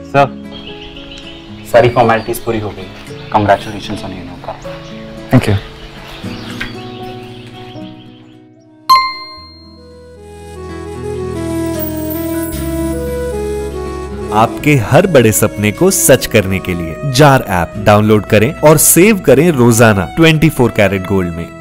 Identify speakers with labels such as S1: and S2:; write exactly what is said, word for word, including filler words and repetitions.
S1: Sir, सारी formalities पूरी हो गई। Congratulations on your new car.
S2: Thank you.
S3: आपके हर बड़े सपने को सच करने के लिए जार ऐप डाउनलोड करें और सेव करें रोजाना चौबीस कैरेट गोल्ड में।